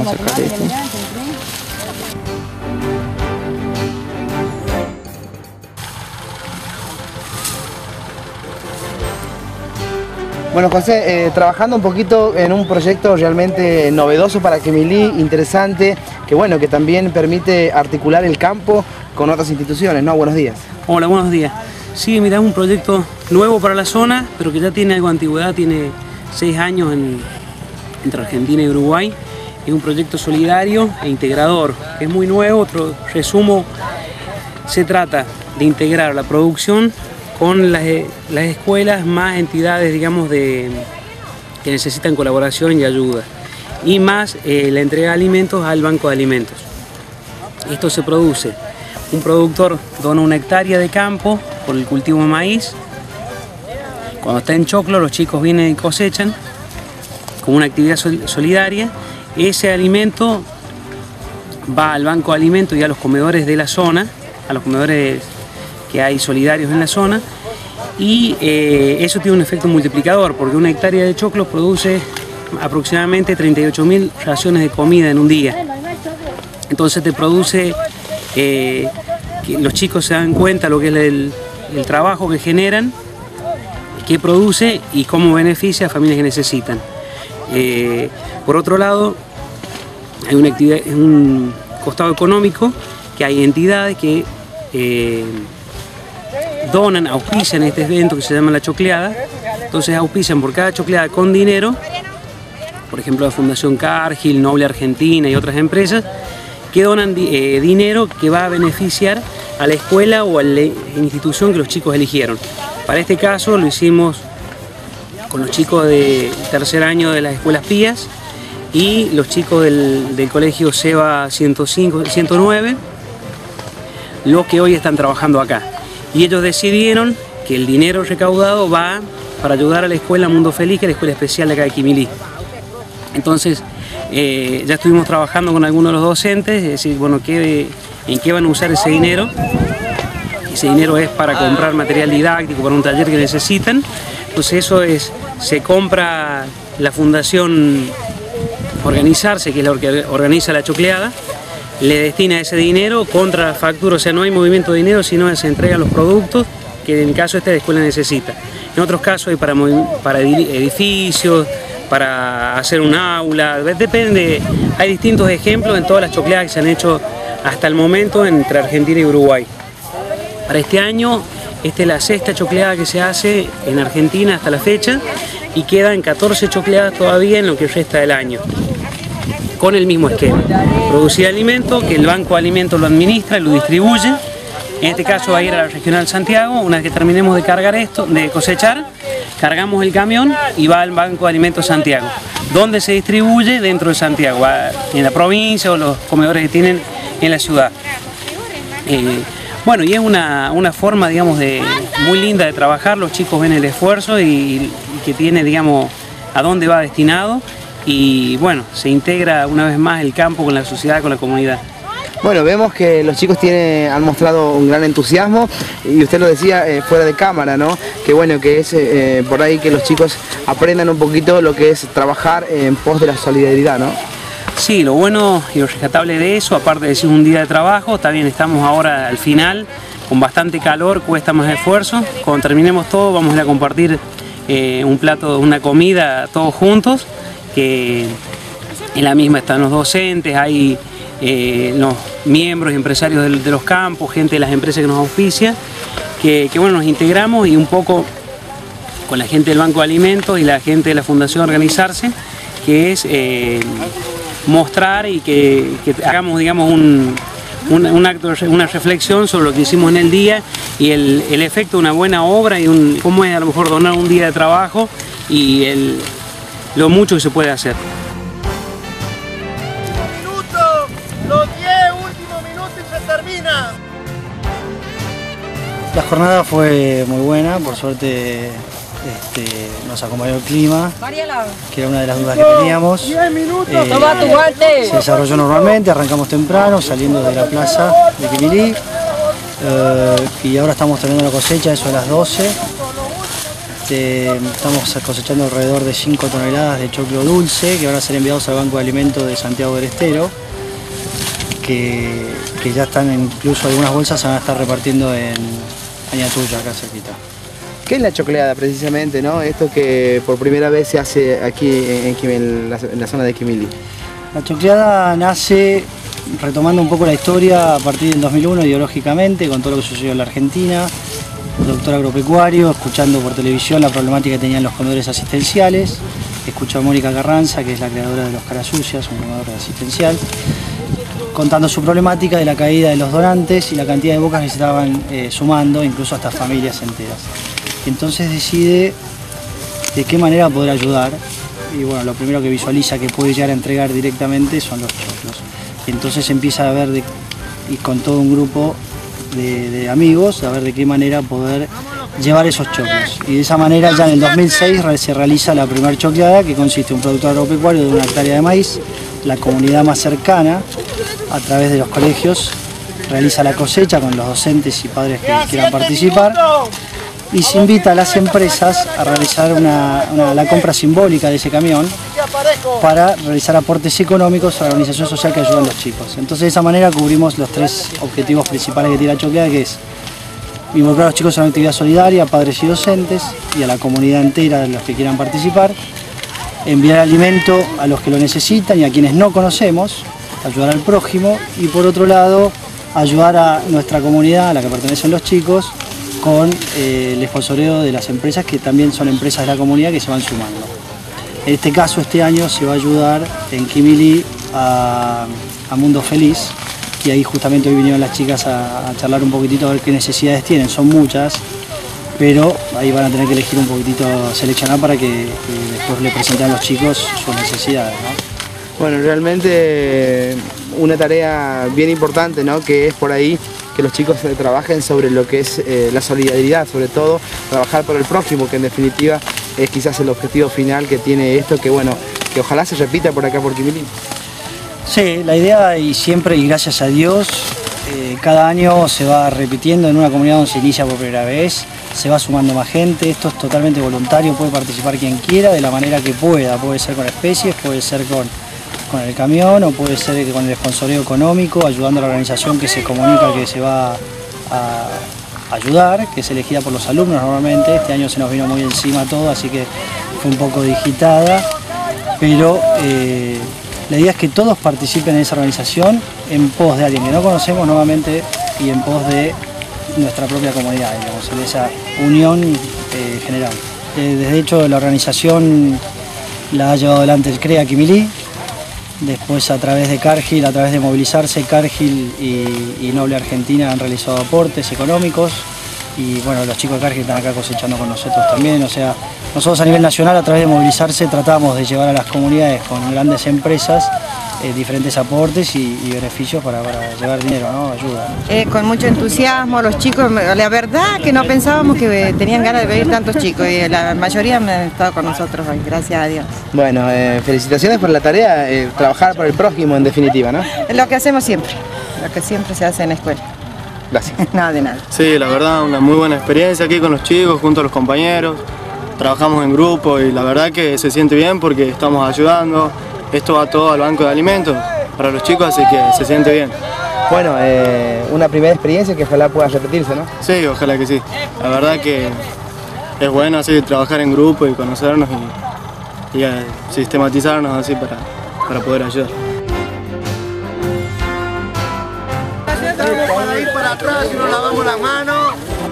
Vamos a sacar esto. Bueno, José, trabajando un poquito en un proyecto realmente novedoso para Quemilí, interesante, que bueno, que también permite articular el campo con otras instituciones, ¿no? Buenos días. Hola, buenos días. Sí, mira, es un proyecto nuevo para la zona, pero que ya tiene algo de antigüedad, tiene 6 años entre Argentina y Uruguay. Es un proyecto solidario e integrador, es muy nuevo. Otro resumo, se trata de integrar la producción con las escuelas más entidades, digamos, que necesitan colaboración y ayuda, y más la entrega de alimentos al banco de alimentos. Esto se produce, un productor dona 1 hectárea de campo por el cultivo de maíz. Cuando está en choclo, los chicos vienen y cosechan como una actividad solidaria. Ese alimento va al banco de alimentos y a los comedores de la zona, a los comedores que hay solidarios en la zona, y eso tiene un efecto multiplicador, porque 1 hectárea de choclo produce aproximadamente 38.000 raciones de comida en un día. Entonces te produce, que los chicos se dan cuenta lo que es el trabajo que generan, qué produce y cómo beneficia a familias que necesitan. Por otro lado, hay un costado económico, que hay entidades que donan, auspician este evento que se llama La Chocleada. Entonces auspician por cada chocleada con dinero, por ejemplo la Fundación Cargill, Noble Argentina y otras empresas, que donan dinero que va a beneficiar a la escuela o a la institución que los chicos eligieron. Para este caso lo hicimos con los chicos de 3er año de las escuelas Pías y los chicos del colegio SEBA 109, los que hoy están trabajando acá. Y ellos decidieron que el dinero recaudado va para ayudar a la escuela Mundo Feliz, que es la escuela especial de acá de Quemilí. Entonces, ya estuvimos trabajando con algunos de los docentes, es decir, bueno, en qué van a usar ese dinero. Ese dinero es para comprar material didáctico, para un taller que necesitan. Entonces eso se compra la Fundación Organizarse, que es la que organiza la chocleada, le destina ese dinero contra la factura, o sea, no hay movimiento de dinero, sino se entregan los productos que en el caso de la escuela necesita. En otros casos hay para edificios, para hacer un aula, depende, hay distintos ejemplos en todas las chocleadas que se han hecho hasta el momento entre Argentina y Uruguay. Para este año, esta es la 6ª chocleada que se hace en Argentina hasta la fecha y quedan 14 chocleadas todavía en lo que resta del año, con el mismo esquema. Producir alimento, que el banco de alimentos lo administra y lo distribuye. En este caso va a ir a la Regional Santiago. Una vez que terminemos de cargar esto, de cosechar, cargamos el camión y va al Banco de Alimentos Santiago, donde se distribuye dentro de Santiago, va en la provincia o los comedores que tienen en la ciudad. Bueno, y es una forma, digamos, muy linda de trabajar. Los chicos ven el esfuerzo y que tiene, digamos, a dónde va destinado. Y bueno, se integra una vez más el campo con la sociedad, con la comunidad. Bueno, vemos que los chicos han mostrado un gran entusiasmo y usted lo decía fuera de cámara, ¿no? Que bueno, que es por ahí que los chicos aprendan un poquito lo que es trabajar en pos de la solidaridad, ¿no? Sí, lo bueno y lo rescatable de eso, aparte de ser un día de trabajo, también estamos ahora al final, con bastante calor, cuesta más esfuerzo. Cuando terminemos todo vamos a ir a compartir un plato, una comida todos juntos, que en la misma están los docentes, hay los miembros y empresarios de los campos, gente de las empresas que nos auspicia, que bueno, nos integramos y un poco con la gente del Banco de Alimentos y la gente de la Fundación Organizarse, que es mostrar y que hagamos, digamos, un acto, una reflexión sobre lo que hicimos en el día y el efecto de una buena obra y cómo es a lo mejor donar un día de trabajo y lo mucho que se puede hacer. Los 10 últimos minutos y se termina. La jornada fue muy buena, por suerte nos acompañó el clima, que era una de las dudas que teníamos. Se desarrolló normalmente, arrancamos temprano, saliendo de la plaza de Quemilí, y ahora estamos terminando la cosecha, eso a las 12. Estamos cosechando alrededor de 5 toneladas de choclo dulce que van a ser enviados al Banco de Alimentos de Santiago del Estero, que ya están, incluso algunas bolsas se van a estar repartiendo en Añatuya, acá cerquita. ¿Qué es la chocleada precisamente, no? Esto que por primera vez se hace aquí en la zona de Quimili. La chocleada nace retomando un poco la historia a partir del 2001 ideológicamente, con todo lo que sucedió en la Argentina, productor agropecuario, escuchando por televisión la problemática que tenían los comedores asistenciales. Escuchó a Mónica Carranza, que es la creadora de Los Caras Sucias, un comedor asistencial, contando su problemática de la caída de los donantes y la cantidad de bocas que se estaban sumando, incluso hasta familias enteras. Entonces decide de qué manera poder ayudar, y bueno, lo primero que visualiza que puede llegar a entregar directamente son los choclos. Entonces empieza a ver, y con todo un grupo de amigos, a ver de qué manera poder llevar esos choclos. Y de esa manera ya en el 2006 se realiza la primera chocleada, que consiste en un producto agropecuario de 1 hectárea de maíz. La comunidad más cercana, a través de los colegios, realiza la cosecha con los docentes y padres que quieran participar. Y se invita a las empresas a realizar la compra simbólica de ese camión para realizar aportes económicos a la organización social que ayuda a los chicos. Entonces de esa manera cubrimos los 3 objetivos principales que tiene la chocleada, que es involucrar a los chicos en una actividad solidaria, padres y docentes, y a la comunidad entera de los que quieran participar, enviar alimento a los que lo necesitan y a quienes no conocemos, ayudar al prójimo, y por otro lado ayudar a nuestra comunidad, a la que pertenecen los chicos, con el sponsoreo de las empresas, que también son empresas de la comunidad que se van sumando. En este caso, este año se va a ayudar en Quimili a Mundo Feliz, y ahí justamente hoy vinieron las chicas a charlar un poquitito a ver qué necesidades tienen. Son muchas, pero ahí van a tener que elegir un poquitito, seleccionar para que después le presenten a los chicos sus necesidades, ¿no? Bueno, realmente una tarea bien importante, ¿no? Que es por ahí que los chicos trabajen sobre lo que es la solidaridad, sobre todo trabajar por el prójimo, que en definitiva es quizás el objetivo final que tiene esto, que bueno, que ojalá se repita por acá por Quimili. Sí, la idea, y siempre, y gracias a Dios, cada año se va repitiendo en una comunidad donde se inicia por primera vez, se va sumando más gente. Esto es totalmente voluntario, puede participar quien quiera de la manera que pueda, puede ser con especies, puede ser con el camión, o puede ser con el sponsoreo económico, ayudando a la organización que se comunica que se va a ayudar, que es elegida por los alumnos normalmente. Este año se nos vino muy encima todo, así que fue un poco digitada, pero la idea es que todos participen en esa organización en pos de alguien que no conocemos nuevamente y en pos de nuestra propia comunidad, digamos, en esa unión general. De hecho, la organización la ha llevado adelante el CREA Quimili. Después, a través de Cargill, a través de movilizarse, Cargill y Noble Argentina han realizado aportes económicos, y bueno, los chicos de Cargill están acá cosechando con nosotros también. O sea, nosotros a nivel nacional, a través de movilizarse, tratamos de llevar a las comunidades con grandes empresas diferentes aportes y beneficios para llevar dinero, ¿no? Ayuda. Con mucho entusiasmo los chicos, la verdad que no pensábamos que tenían ganas de venir tantos chicos, y la mayoría han estado con nosotros hoy, gracias a Dios. Bueno, felicitaciones por la tarea, trabajar por el prójimo en definitiva, ¿no? Es lo que hacemos siempre, lo que siempre se hace en la escuela. Gracias. Nada de nada. Sí, la verdad, una muy buena experiencia aquí con los chicos, junto a los compañeros. Trabajamos en grupo y la verdad que se siente bien porque estamos ayudando. Esto va todo al Banco de Alimentos para los chicos, así que se siente bien. Bueno, una primera experiencia que ojalá pueda repetirse, ¿no? Sí, ojalá que sí. La verdad que es bueno así trabajar en grupo y conocernos y sistematizarnos así para poder ayudar. Para ir para atrás y nos lavamos las manos.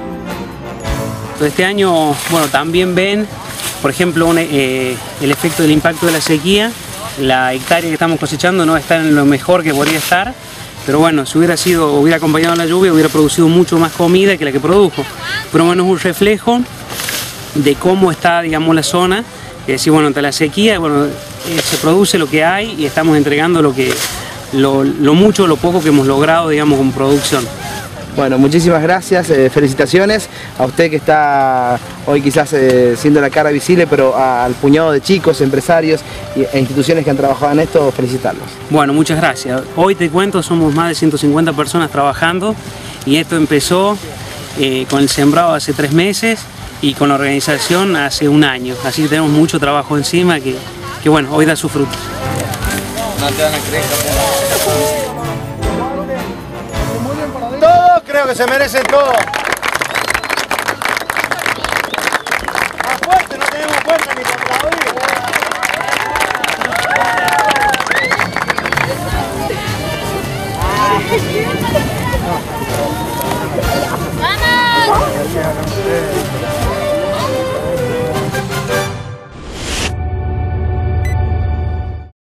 Este año, bueno, también ven, por ejemplo, el efecto del impacto de la sequía. La hectárea que estamos cosechando no está en lo mejor que podría estar, pero bueno, si hubiera acompañado la lluvia, hubiera producido mucho más comida que la que produjo. Pero bueno, es un reflejo de cómo está, digamos, la zona. Es decir, bueno, ante la sequía, bueno, se produce lo que hay y estamos entregando lo mucho o lo poco que hemos logrado, digamos, con producción. Bueno, muchísimas gracias, felicitaciones a usted que está hoy quizás siendo la cara visible, pero al puñado de chicos, empresarios e instituciones que han trabajado en esto, felicitarlos. Bueno, muchas gracias. Hoy te cuento, somos más de 150 personas trabajando, y esto empezó con el sembrado hace 3 meses y con la organización hace 1 año. Así que tenemos mucho trabajo encima que bueno, hoy da su fruto. Todos creo que se merecen todo.